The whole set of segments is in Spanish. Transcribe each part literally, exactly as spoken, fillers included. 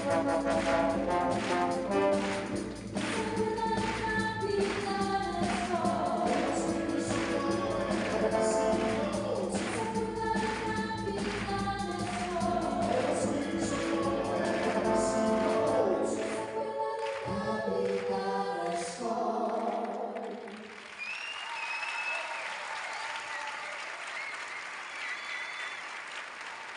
Gracias.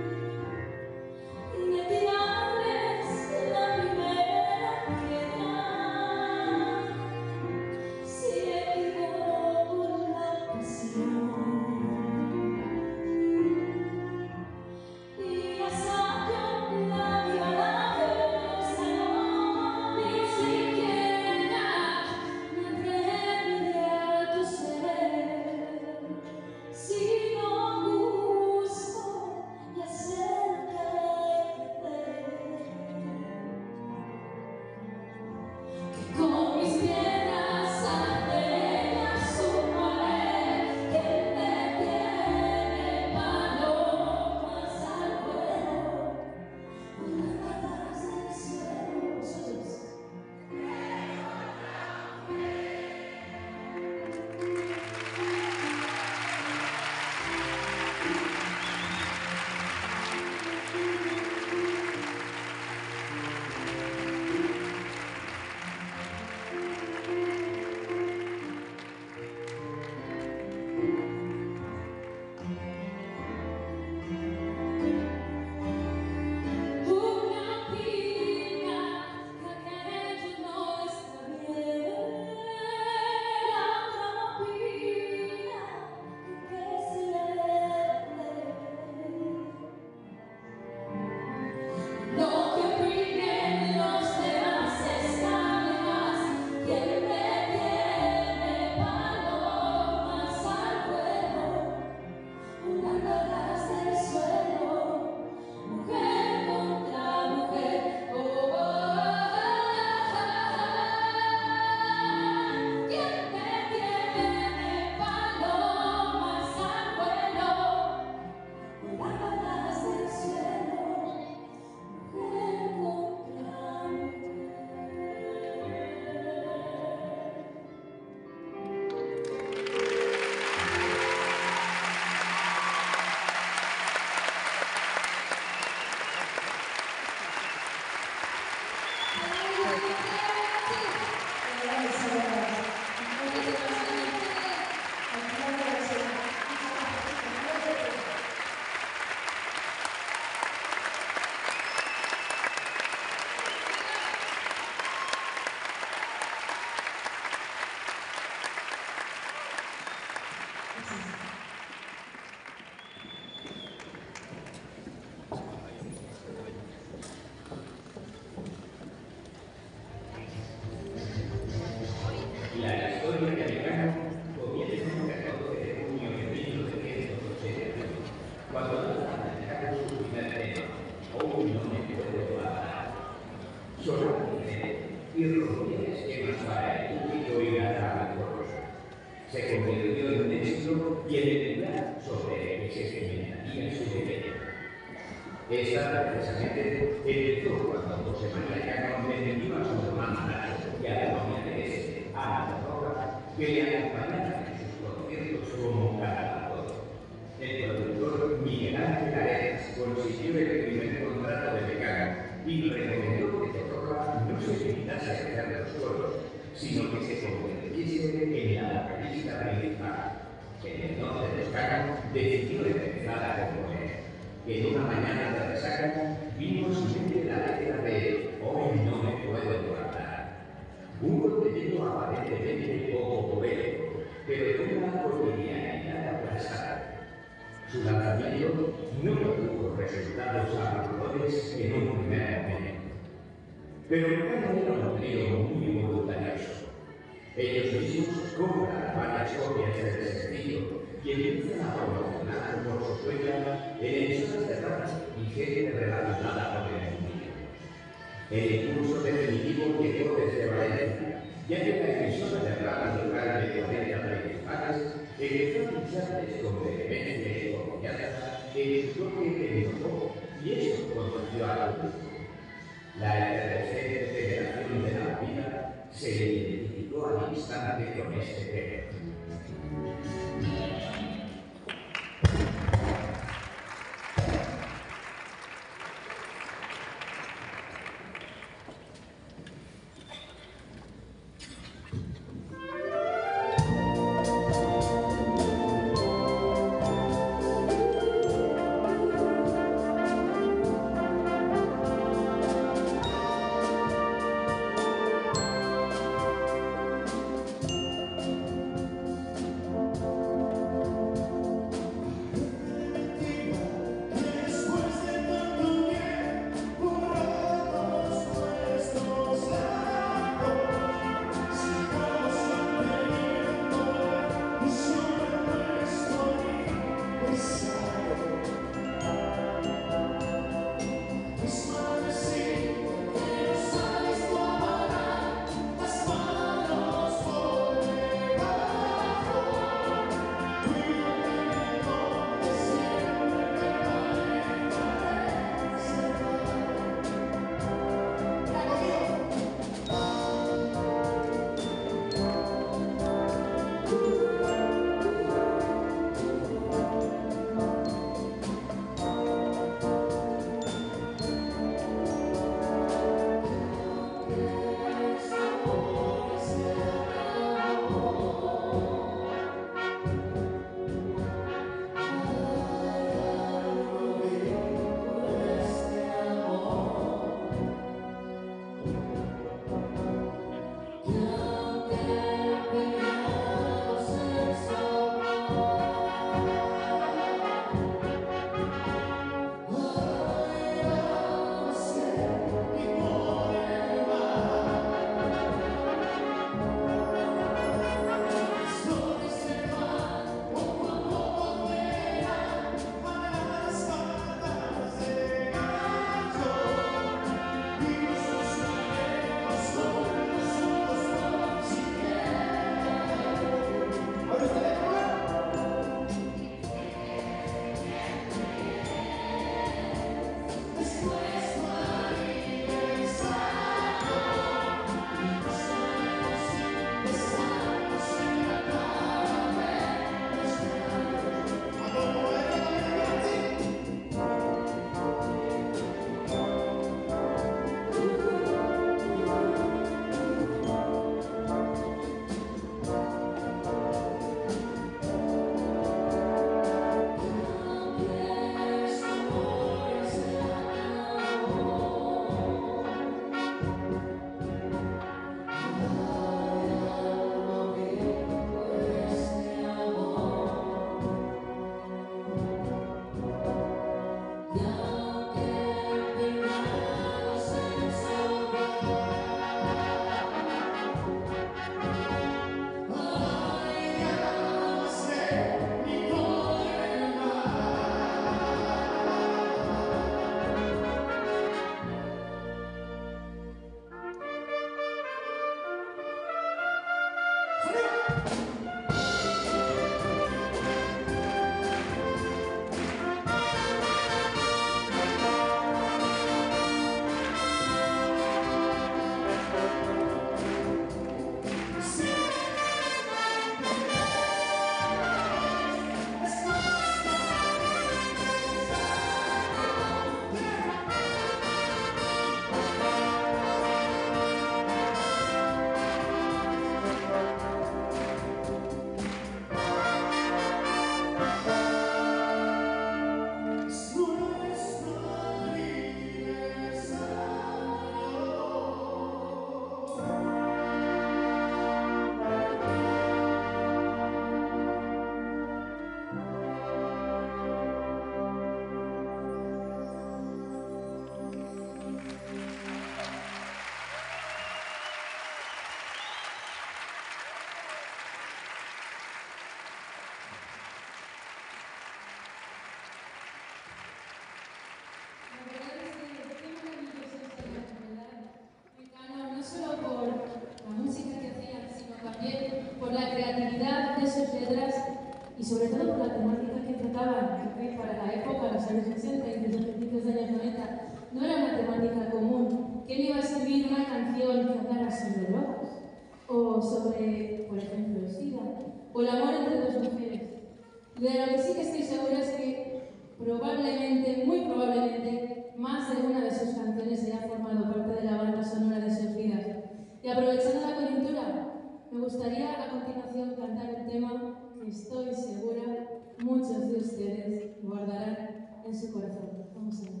sobre todo por la temática que trataban, que para la época, los años sesenta, incluso principios de los años noventa, no era una temática común. ¿Quién iba a escribir una canción que hablara sobre drogas? O sobre, por ejemplo, el SIDA, o el amor entre dos mujeres. De lo que sí que estoy segura es que probablemente, muy probablemente, más de una de sus canciones haya formado parte de la banda sonora de sus vidas. Y aprovechando la coyuntura, me gustaría a continuación cantar un tema que estoy segura muchos de ustedes guardarán en su corazón. Vamos a ver.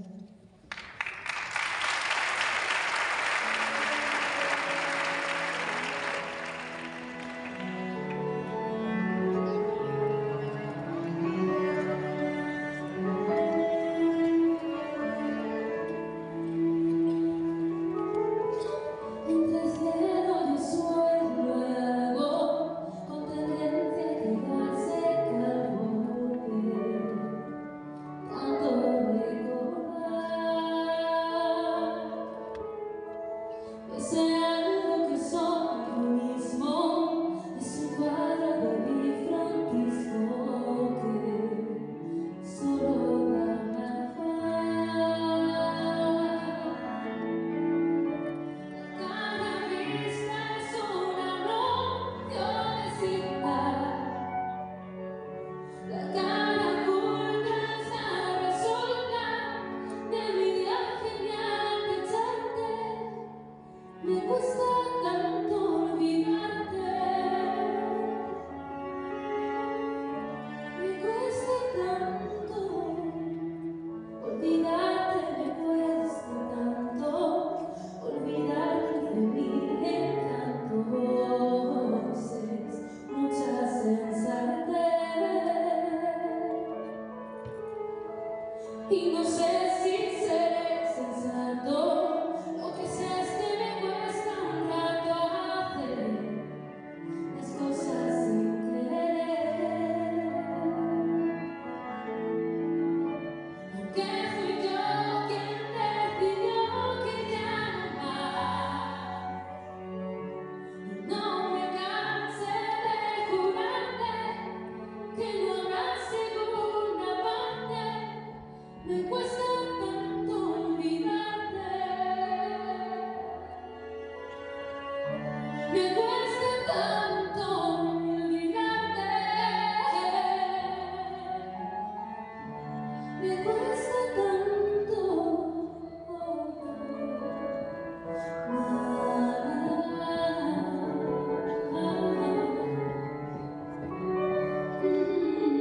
Y no sé si seré sensato, lo que sé es que me cuesta un rato hacer las cosas sin querer. Aunque fui yo quien decidió que ya no más, no me cansé de jurarte que no habrá segunda parte. Me cuesta tanto olvidarte, me cuesta tanto olvidarte, me cuesta tanto. Mm-hmm.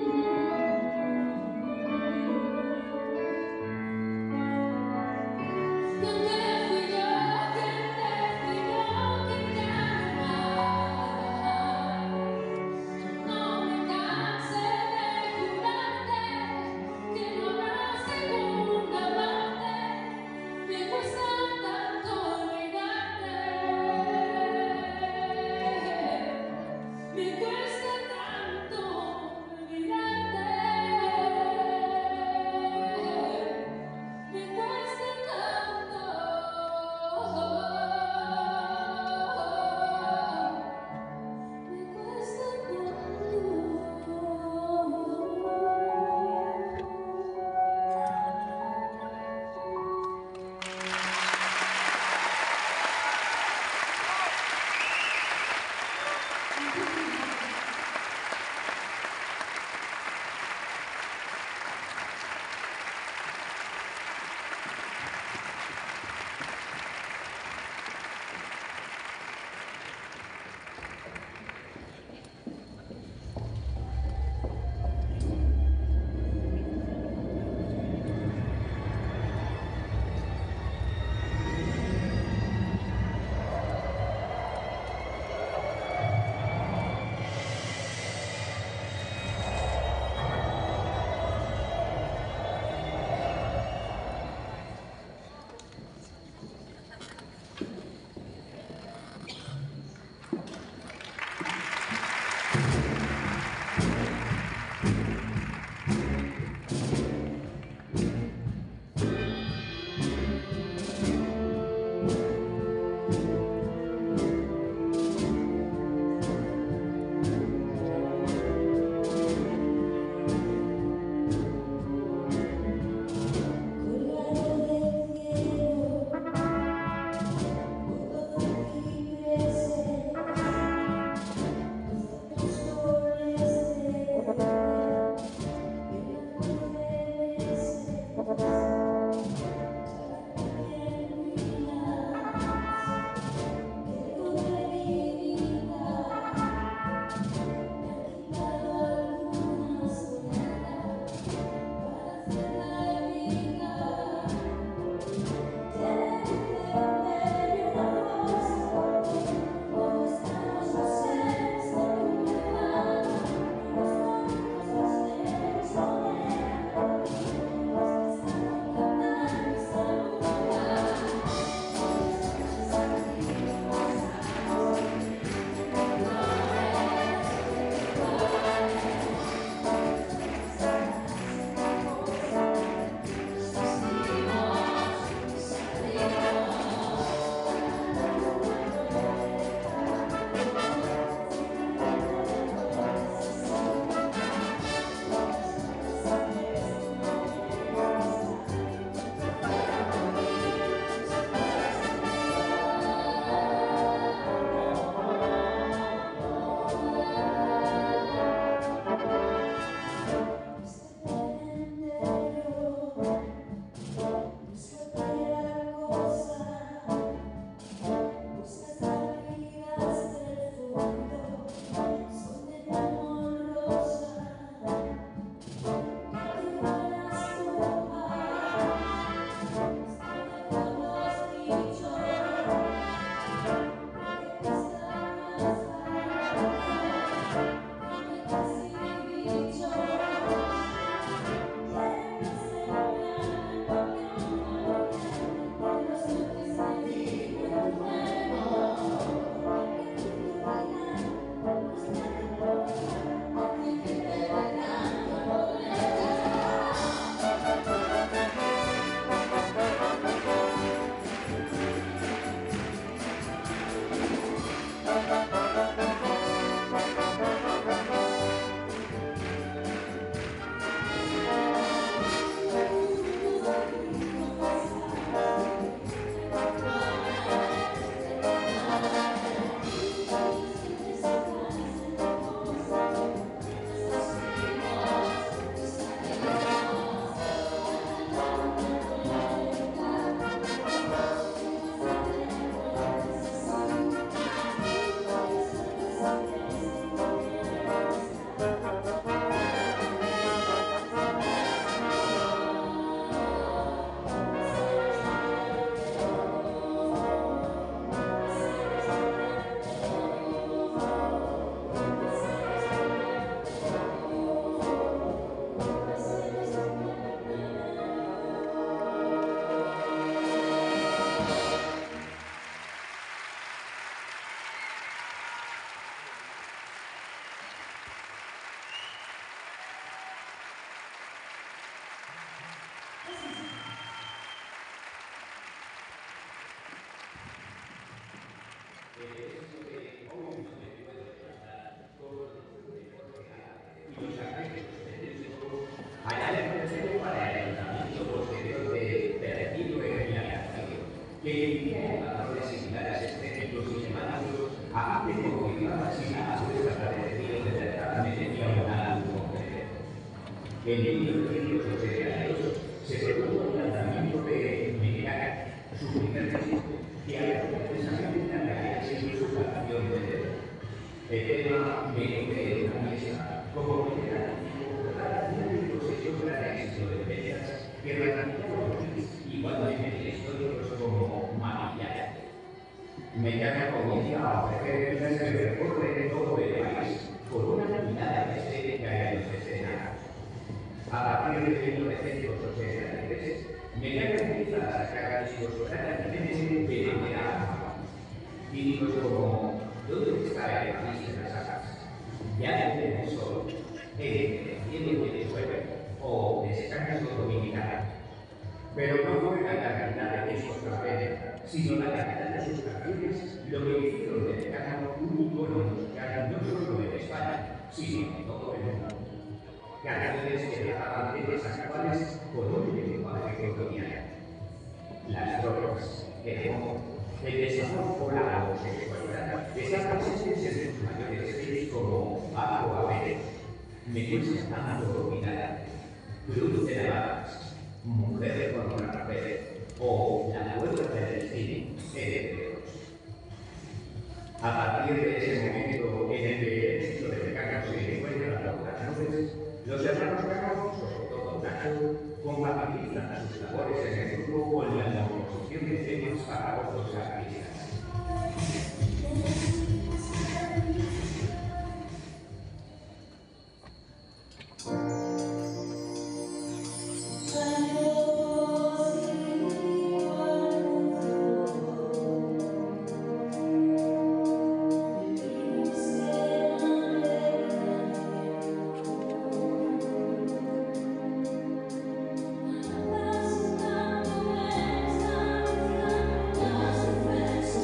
que dirigía valores similares estéticos y semánticos a fin de configurar así a su establecimiento de la mediación concreto. En mil novecientos ochenta y ocho se produjo el lanzamiento de Mexicana, su primer disco, que había precisamente había sido su canción de dedo. El tema Me encontré en una mesa, como primera canción, los hechos gran éxito de bellas que ratificaron igualmente históricos como maquillaje. Mexicana comienza a ofrecer piezas que recorren todo el país con una mirada estética en los escenarios. A partir de mil novecientos ochenta y tres, Mexicana empieza a sacar discos prácticamente de manera anual. Títulos como ¿Dónde está el país de las alas? Ya desde el sol, el cielo y el suelo, o Descanso Dominicano. Pero no fue la calidad de esos papeles, sino la calidad de sus canciones lo que hicieron de Mexicana un icono musical no solo en España, sino en todo el mundo. Canciones que dejaban temas actuales con un lenguaje colonial. Las drogas, el amor, el desamor por la homosexualidad están presentes en sus mayores hits como Agua Verde, Me cuesta tanto olvidar, Cruz de Navajas, Mujer con una rapera o La Puerta del Destino, entre otros. A partir de ese momento en el que el éxito de Mexicana se encuentra por las nubes, los hermanos Cano, sobre todo Nacho, compatibilizan sus labores en el grupo con la composición de temas para otros artistas. Las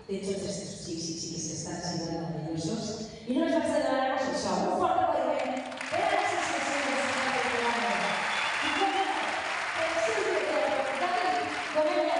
De hecho, estos sí, sí, sí que se están siendo maravillosos. Y no les vas a dar el show. Un fuerte aplauso. Vean las expresiones de esta película. Y bueno, el sitio de la David Gómez.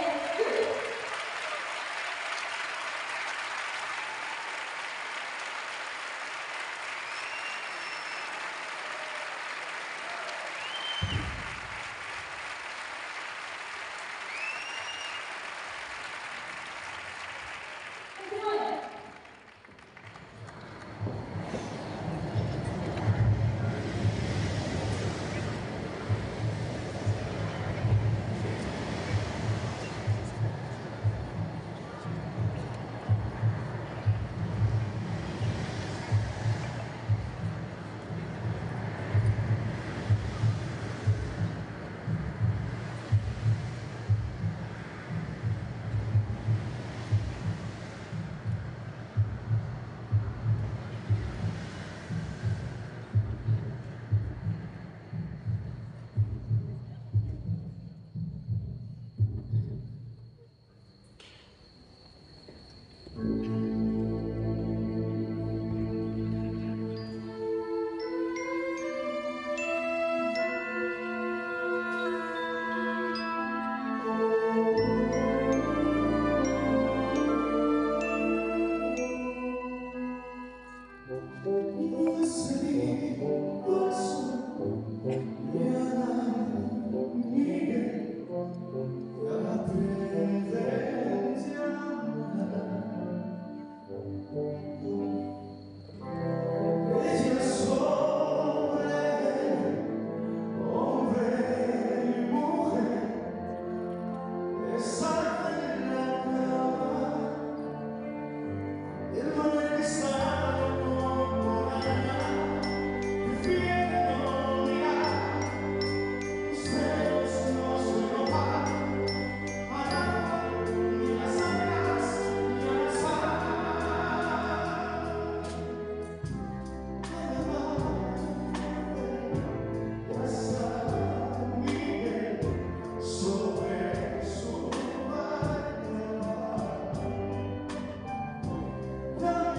No.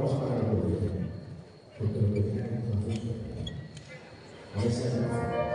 vamos a parar por ello, porque lo que tenemos que hacer a ese abrazo.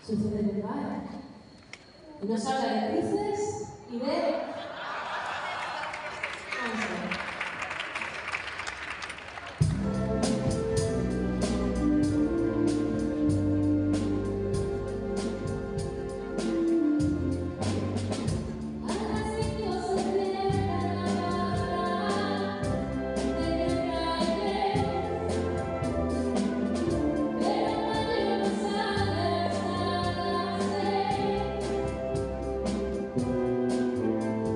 sucede en el bar. Y nos habla de cruces y de... Vamos a ver. Pero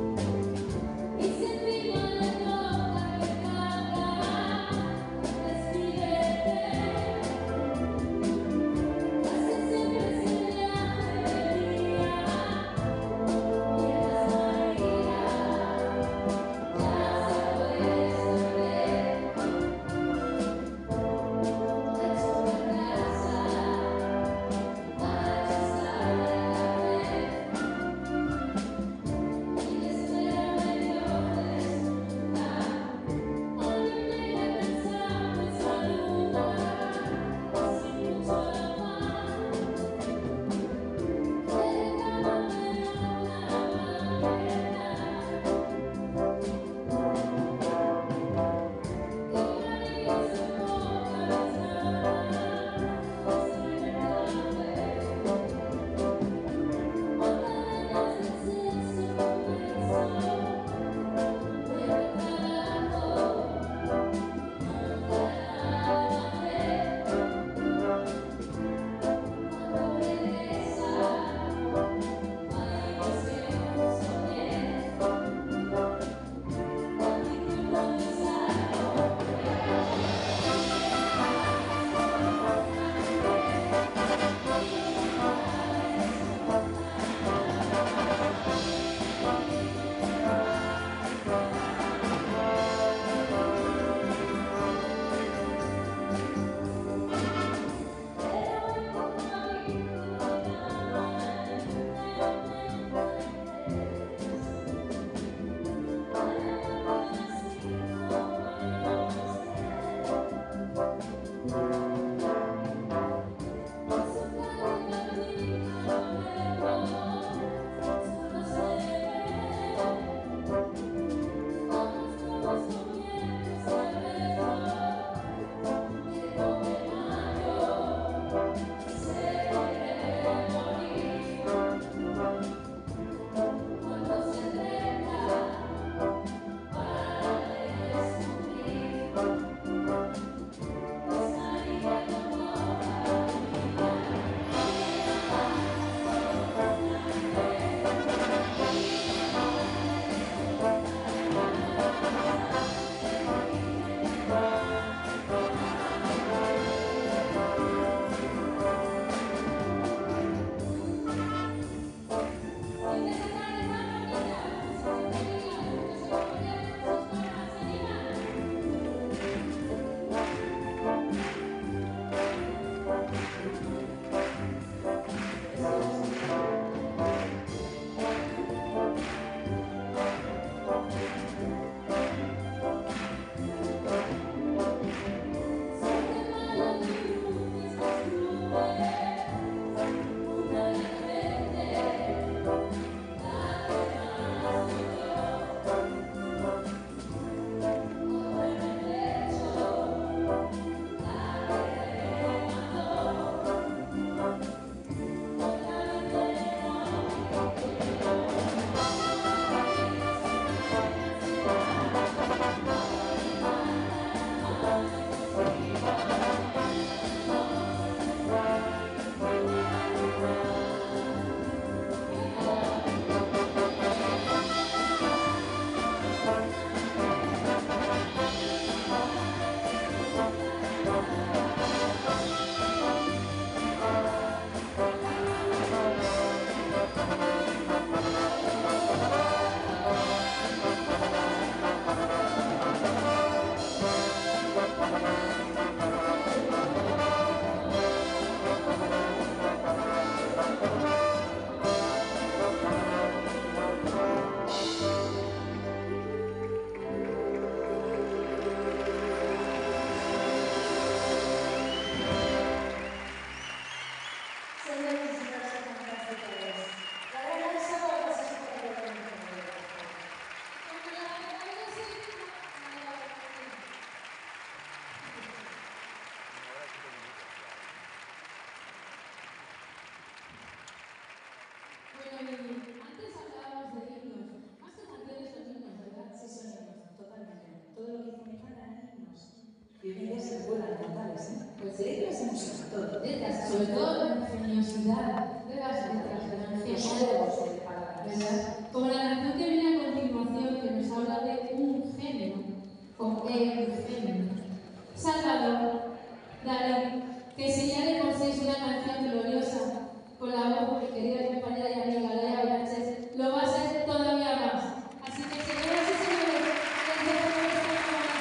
todo la ingeniosidad de las letras de la ingeniosidad, ¿verdad? Como la canción que viene a continuación, que nos habla de un género, con E, un género. Salvador Dalí, que si ya de por sí es una canción gloriosa, con la voz de mi querida compañera y amiga Laia Blanches, lo va a ser todavía más. Así que, señoras y señores, les dejo con esta maestra.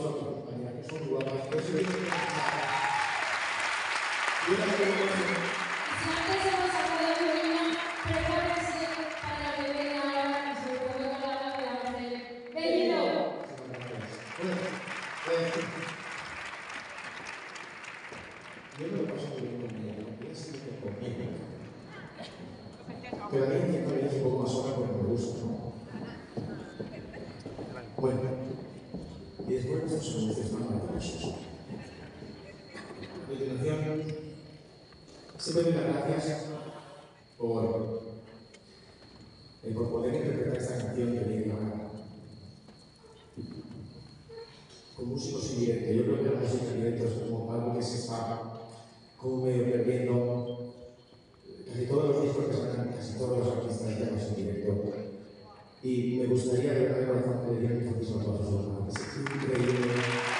vosotros, compañeras, que son guapas. Pero sí que yo no quiero conocer. Si antes hemos hablado de niña, prepárense para lo que viene ahora y sobre todo con la hora que vamos a hacer. ¡Bellido! Bueno, eh, yo me lo paso muy bien conmigo, yo sí que conmigo. Pero a mí me parece un poco más sola porque me gusta, ¿no? Bueno, y después de estos anuncios tan maravillosos. A continuación, siempre doy las gracias por, eh, por poder interpretar esta canción que viene ahora. Con músicos en directo. Yo creo que la música en directo es como algo que se está como medio perdiendo. Casi todos los discos que sacan, casi todos los artistas ya en directo. Y me gustaría de verdad de corazón que le dieran mi feliz a todos los demás. Es increíble.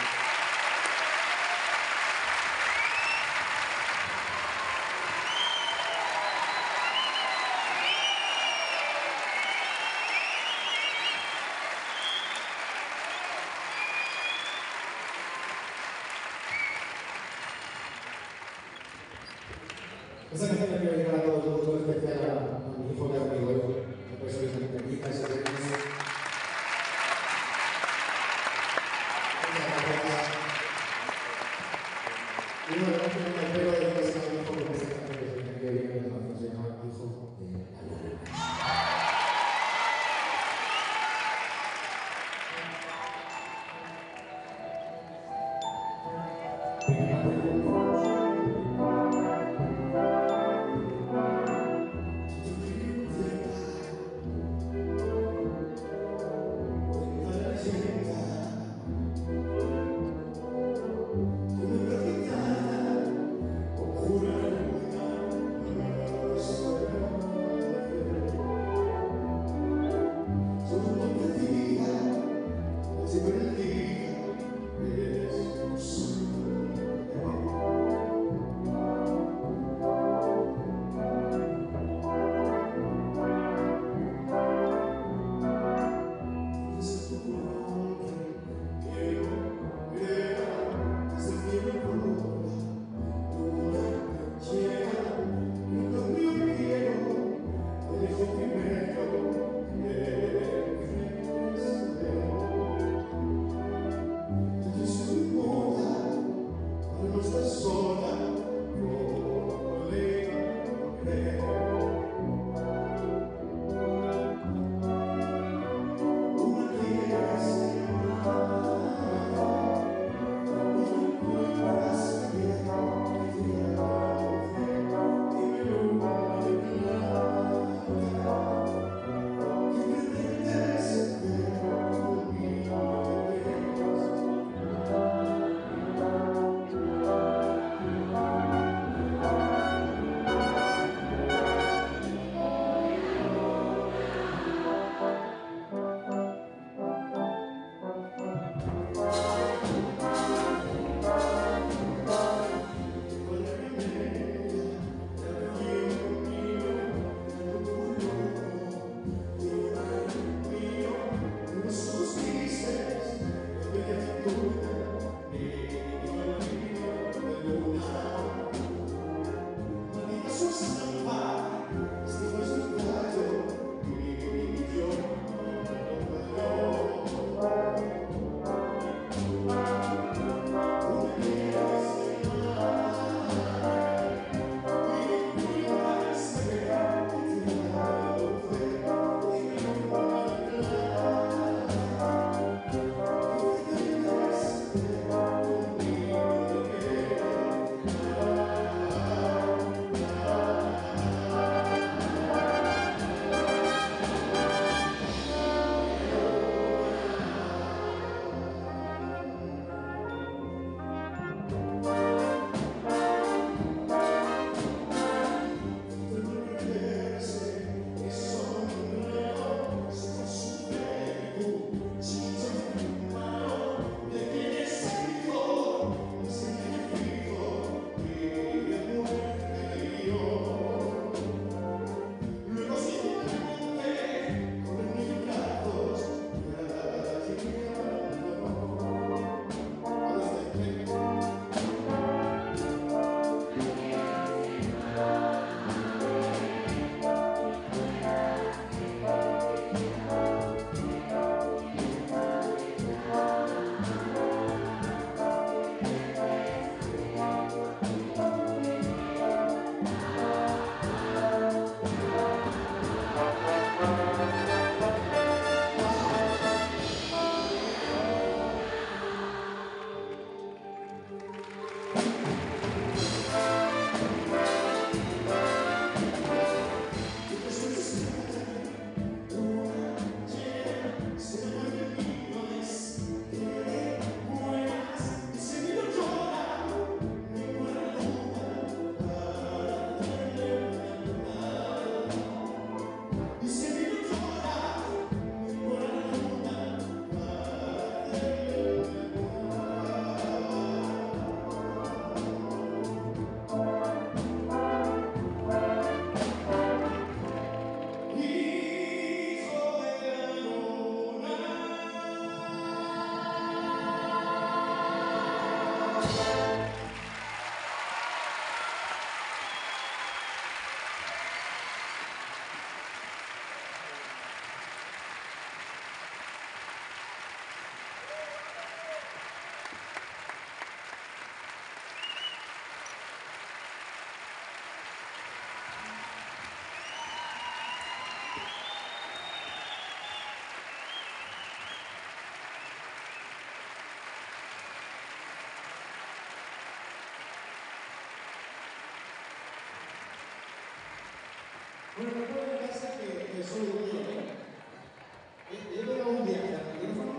Esa canción la quiero dedicar a todos, todo todo especial a, a mi hijo que amigo hoy, que por eso es mi permita ese viernes. Muchas gracias. Y bueno, no tengo el pelo de que sea mi hijo porque esa canción que viene que viene de la se llama Hijo de la Luna. Venga, Bueno, me acuerdo de casa que, que soy un día, ¿eh? Yo tengo un día al teléfono,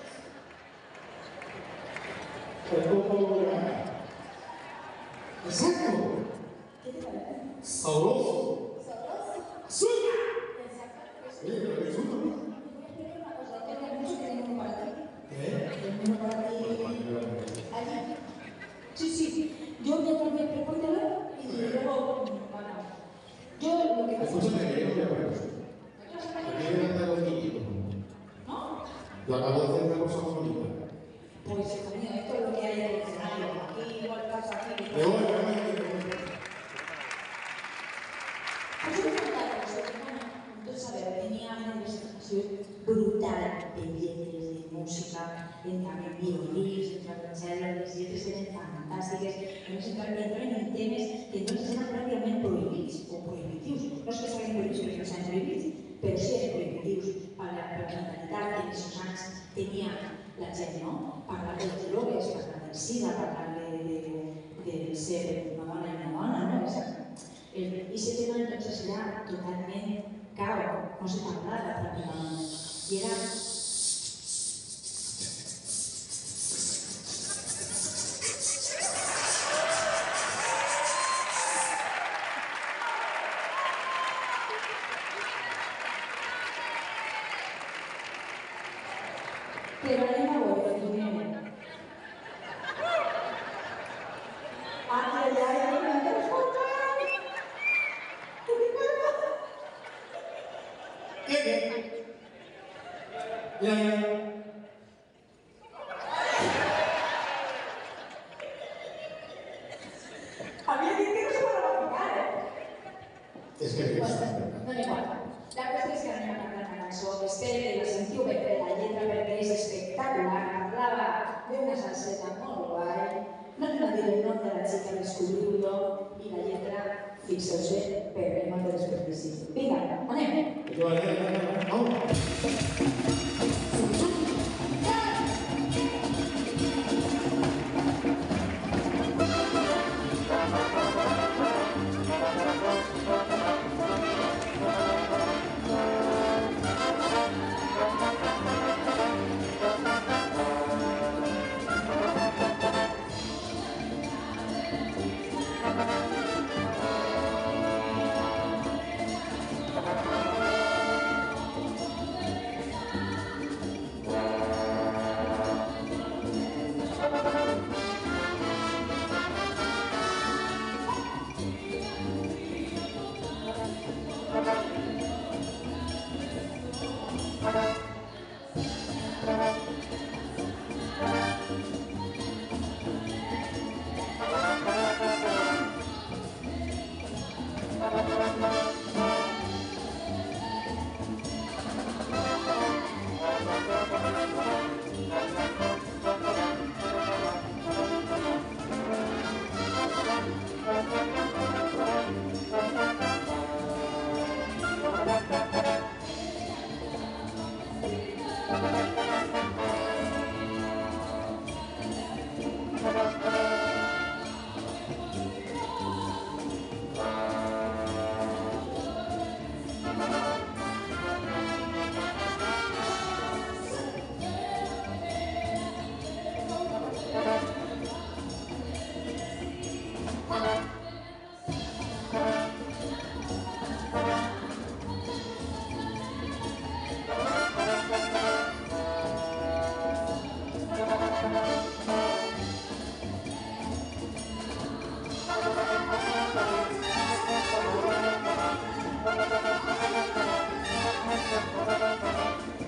pues un poco de gana. ¡Exacto! ¿Qué te parece? ¡Sabroso! ¿Sabroso? ¡Azúcar! Exacto. Oye, pero qué chulo, ¿no? Voy a explicar una cosa, que hay mucho que tengo uno para ti. ¿Qué? Tengo uno para ti allí. Sí, sí. Yo mientras me preparo y luego, bueno, yo lo que pasa es Escúchame, que yo no voy a poner eso. que Aquí voy a andar con Niquito. ¿no? Yo acabo de hacer una cosa muy bonita. Pues, hijo mío, esto es lo que hay en el escenario. Aquí igual pasa aquí. Me voy, me voy, me voy. Pues yo me contaba con su hermana. Entonces, a ver, tenía una presentación brutal de billetes, de música, en también violines, en violoncello, los billetes eran fantàstiques. A més, entren en temes que entonces eran prácticamente prohibits o prohibitius. No es que siguin prohibits perquè no s'han prohibits, però sí eren prohibitius per la, per la mentalitat que en aquests anys tenia la gent, no? Parlar de les drogues, parlar del sida, parlar de, de, de ser una dona i una dona, no? El, I ese tema entonces era totalment cao, no se parlava pràcticament. I era pero anem a veure, primer. Ai, ai, ai, ai, no t'has portat! Què te passa? ¿Qué, qué? Ya, ya. Havia dit que no se m'ha ficar, eh? Es que Pues, es no importa. La qüestió és que anem a cantar una cançó que espero que la sentiu bé per la lletra perquè és espectacular. Parlava d'una salseta molt guai. No te la diré el nom de la xica, descobriu-lo, i la lletra, fixeu-vos bé, perquè no té desperdici. Vinga, anem. Yo, ya, ya, ya, ya. Vamos.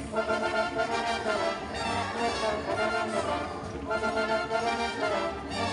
Thank you.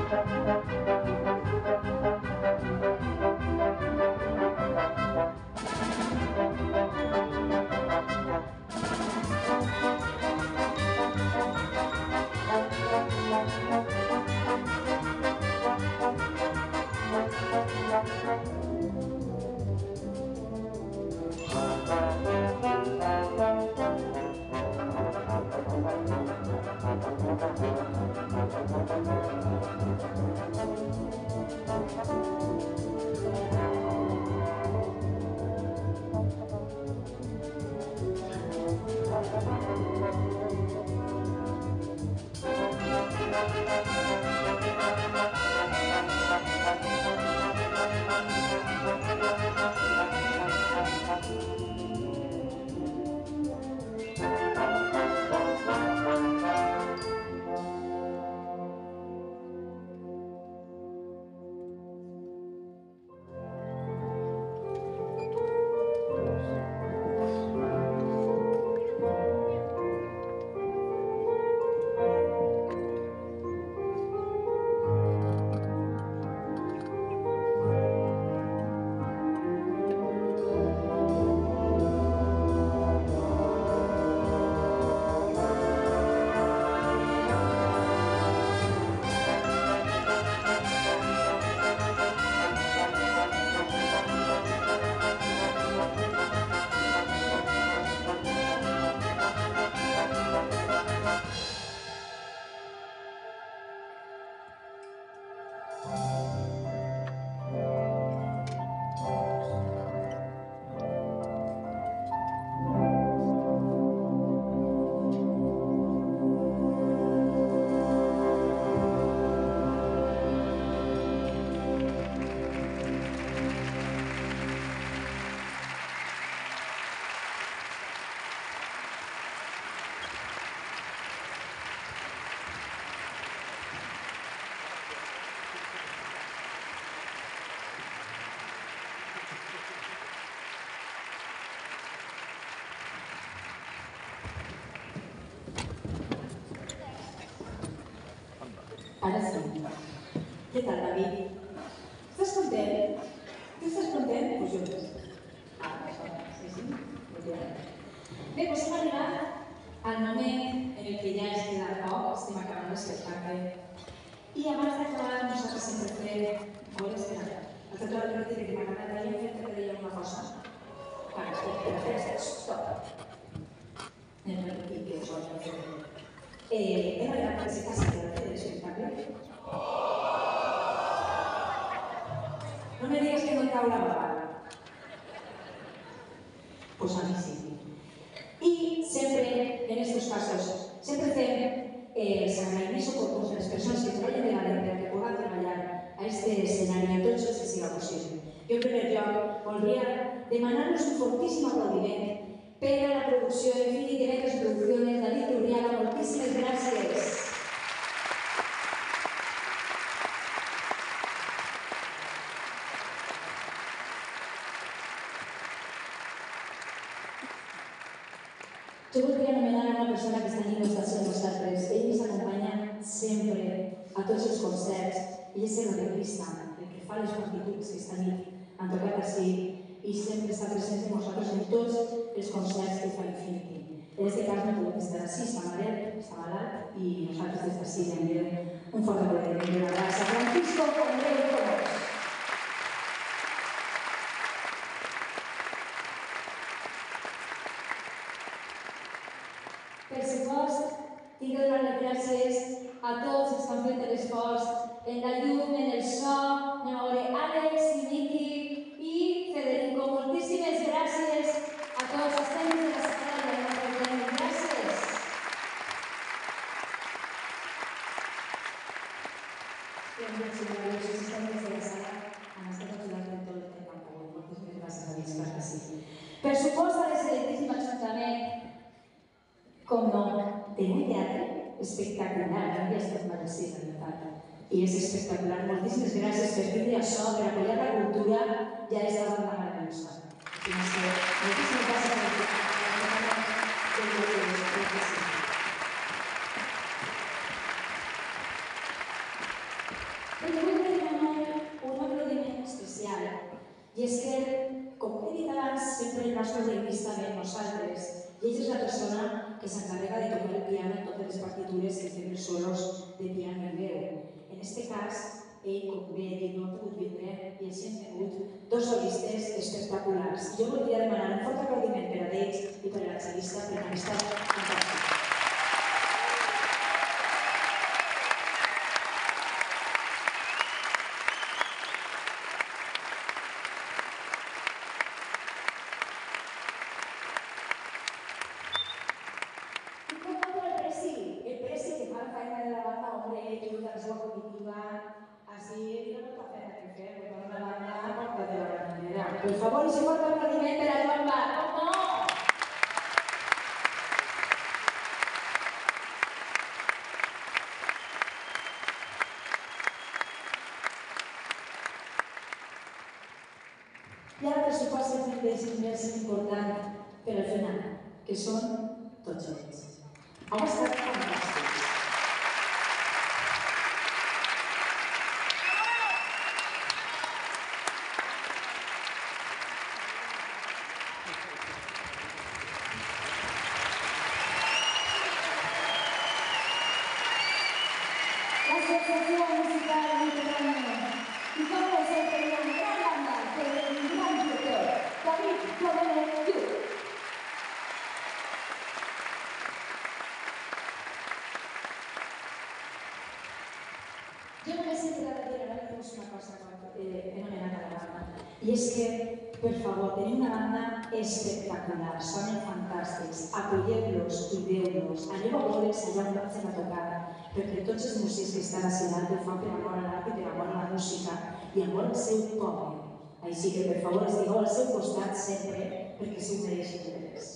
Ara sí. Què tal, David? Estàs content? Tu estàs content? Pues jo no. Ah, sí, sí. Bé, doncs hem arribat al moment en el que ja es queda poc, estem acabant l'espectacle. I abans d'acabar, nosaltres sempre fem... Vols esperar? El tatuat de l'hora que m'ha agradat d'ahir, hem fet que deia una cosa. Quan estem per fer això, stop. Anem a repetir que és l'hora de fer. Hem arribat a aquesta casa de l'espectacle. No me digas que no cau la baba. Pues a mí sí. Y siempre, en estos casos, siempre hacen eh, els agraïments oportuns a les persones que treballen de la lenta que puedan treballar a este escenari a tots els que siga possible. Jo, en primer lloc, voldria demanar-nos un fortíssim aplaudiment per a la producció Infinity Eventos Producciones, David Urriaga, moltíssimes gràcies. Jo voldria anomenar una persona que està allí no està sent nosaltres. Ell ens acompanya sempre a tots els concerts. Ell és el baterista, el que fa les partituds que està allí, han tocat així i sempre està present amb nosaltres en tots els concerts que fa Infinity. En aquest cas no podem estar així, està malalt, està malalt i nosaltres des d'ací li enviem un fort aplaudiment i una abraça. Francisco Andreu Coros. Per supost, tinc de donar les gràcies a tots els que han fet l'esforç en la llum, en el so, anem a veure Àlex, Niki i Federico. Moltíssimes gràcies a tots els tècnics de la sala de la nostra gràcies. I amb els assistents de la sala han estat ajudant en tot el que han pogut. Moltíssimes gràcies a ells, clar que sí. Per supost, a l'excel·lentíssim Ajuntament, com no, té un teatre espectacular, no havia estat mai així, la veritat. I és espectacular. Moltíssimes gràcies per tindre això, per apoyar la cultura, ja és la banda maravillosa. Moltíssimes gràcies per Però vull demanar un aplaudiment especial. I és que, com he dit abans, sempre el nostre organista ve amb nosaltres. I ell és la persona que s'encarrega de tocar el piano en totes les partitures que fem els solos de piano i veu. En aquest cas, ell, com bé he dit, no ha pogut vindre i així hem tingut dos solistes espectaculars. Jo voldria demanar un fort aplaudiment per a ells i per a la cel·lista per aquesta fantàstica. Per favor, i si pot aplaudiment per a Joan Bar, com no? I ara, per supost, sempre deixin més important per al final, que són tots ells. Han estat fantàstics. Jo només he quedat a dir ara mateix una cosa fenomenal a la banda. I és que, per favor, tenim una banda espectacular, sonen fantàstics, apoyeu-los i veu-los, aneu a veure'ls allà on vagin a tocar, perquè tots els músics que estan a dalt ho fan per amor a l'art i per amor a la música i amor al seu poble. Així que, per favor, estigueu al seu costat sempre, perquè s'ho mereixen totes.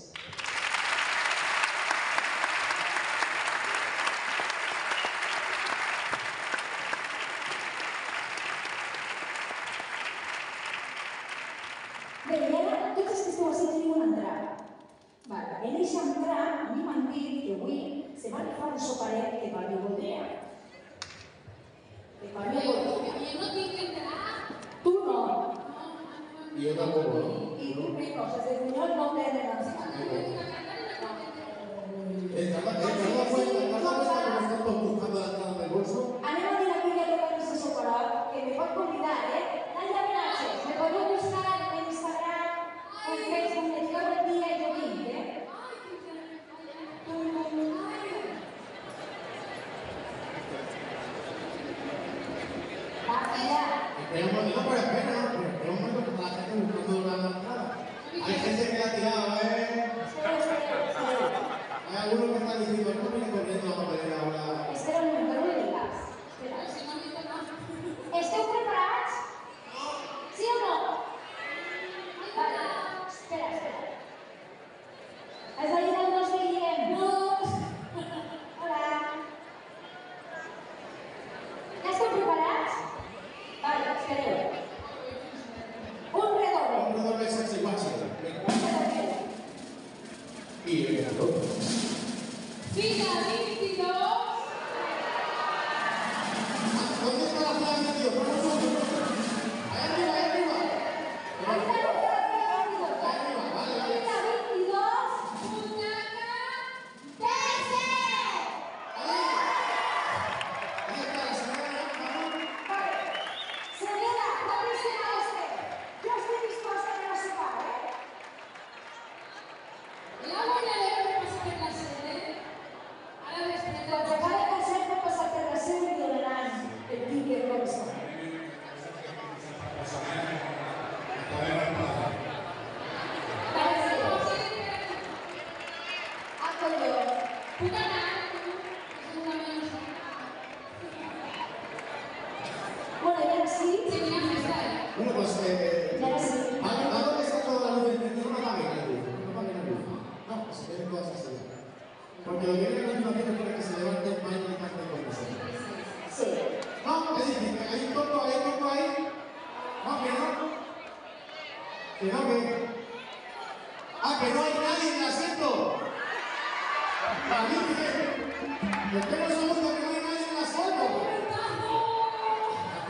Bé, i ara, tots els que esteu així teniu una entrada. En aquesta entrada, a mi m'han dit que avui se va agafar un soparet que per mi voldria. Que per mi voldria. Jo no tinc que entrar. Tu no. I jo tampoc, no? I tu què coses? De Buñol no te de la Eh, Carla, eh, Carla, cuenta, Carla, cuenta que me están buscando la entrada del bolso. Anem a dir a aquella que va a ese soparet, que me pot convidar, eh? Nadia Benaches, me podeu buscar en Instagram, en Facebook, me dieu el dia i jo vinc, eh? Va, mira. Espera un momento, pero espera, espera un momento, que está la gente buscando la entrada. Hay gente que la ha tirado, ¿eh? Espera, espera, espera. Hay algunos que están diciendo, no viene corriendo la papelera ahora. Espera un moment, no me digas. Espera. Esteu preparats? Sí o no? Vale. Espera, espera. Has de dir el nostre Guillem. No. Hola. Ja esteu preparats? Vale, espereu. Un redoble. Un redoble sexy guachi. Un redoble. Y el redoble. Fila veintidós. ¿Dónde está la fila veintidós? ¿Por nosotros? Ahí arriba, ahí arriba. Ahí está, ahí está, Ahí arriba, vale, vale. Fila veintidós. Butaca. ¡Terce! Ahí. Ahí está la señora, vamos. Vale. Senyora, no visita este. Jo estic disposta a anar a sopar, eh? La guanyadora que passa per la sede. Ara després Quan s'acabi el concert pot passar per la seu i donaran el tiquet com està. Vale, a colló. puc anar. És una meva. Bueno, i ara sí. Tenia festa. Bueno, pues, eh, I ara sí. dado que está toda la luz encendida, no apaguen la luz, no apaguen la luz. No, que se queden todas así. Porque lo que viene a continuación es para que se levante el baño y cante con nosotros. Sí. No, es decir, que hay un toco, hay un toco ahí. No, que no. Que no, que. Ah, que no hay nadie en el asiento. La Virgen. Que tengo esa música que no hay nadie en el asiento.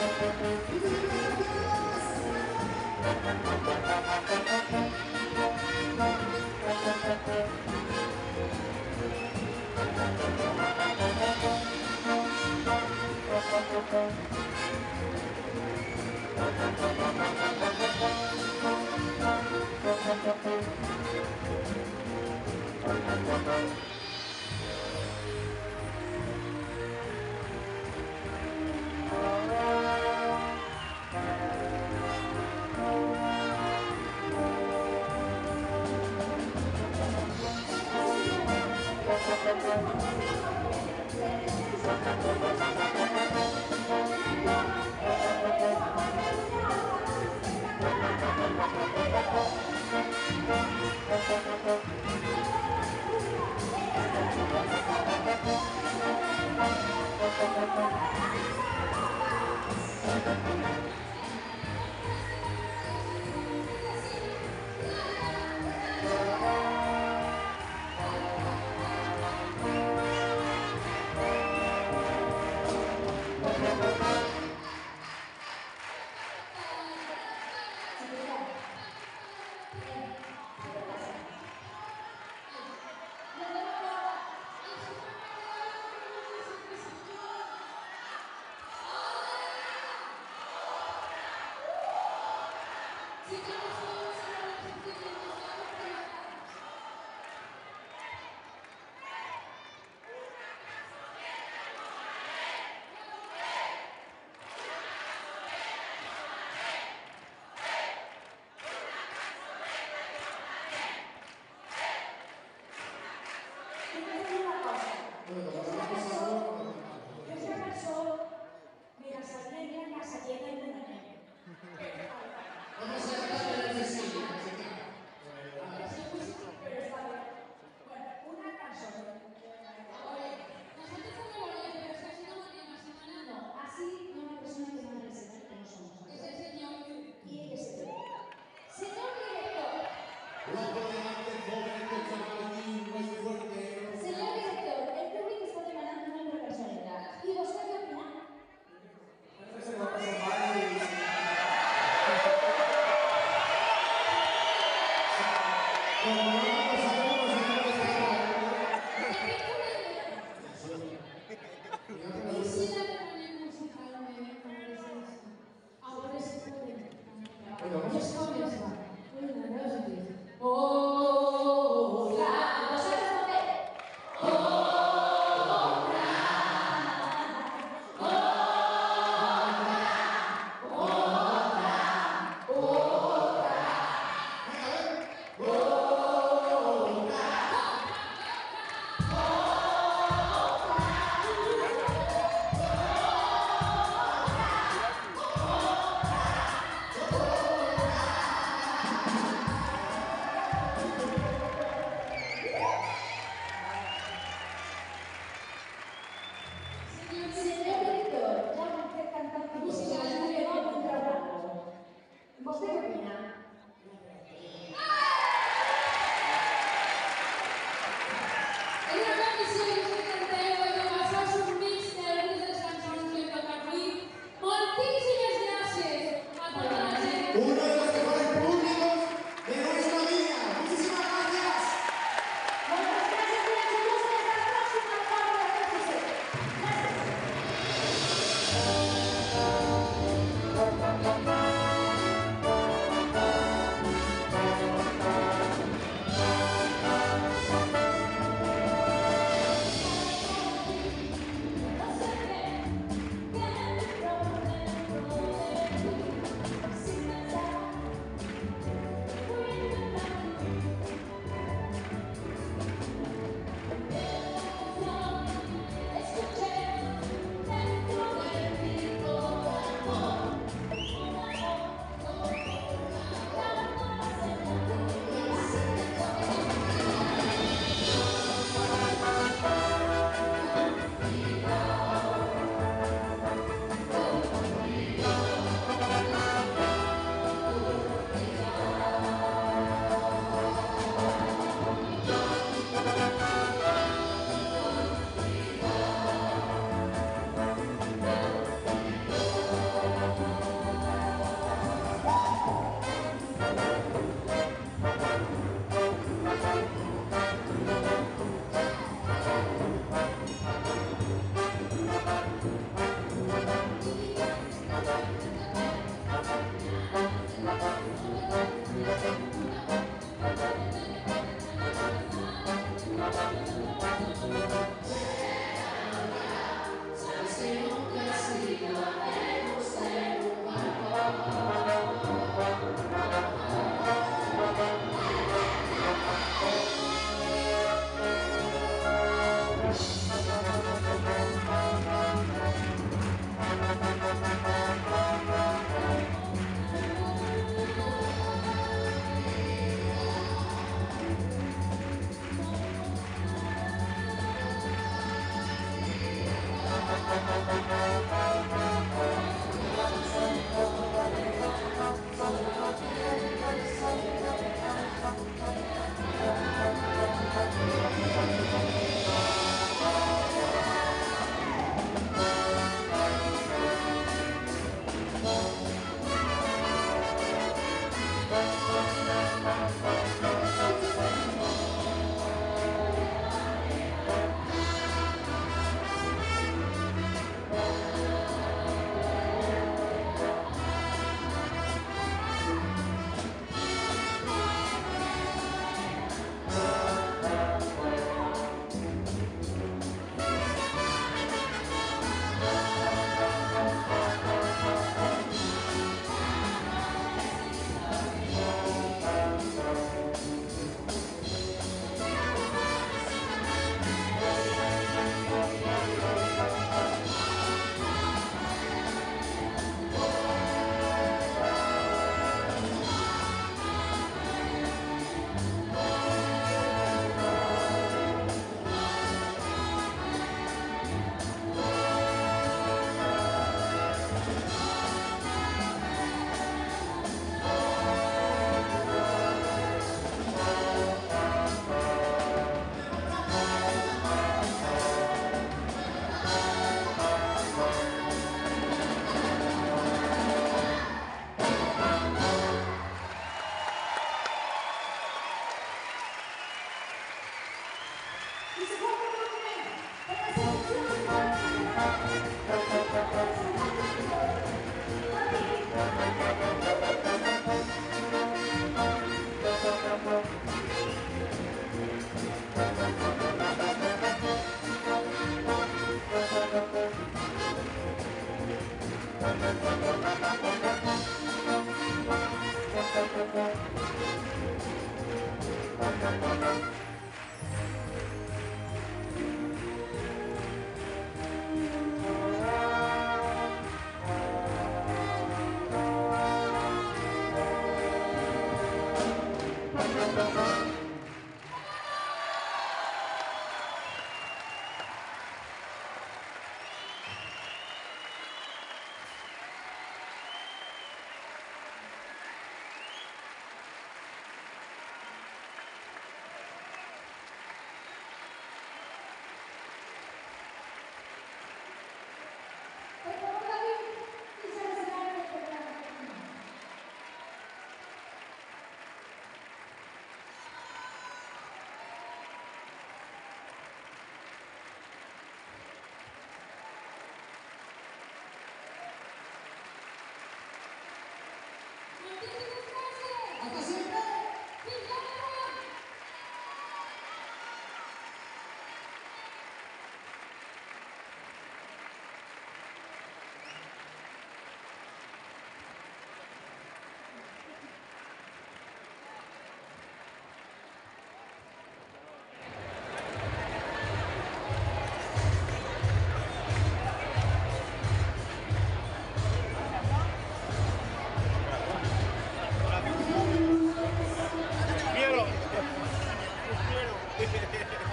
Oh, Quiero.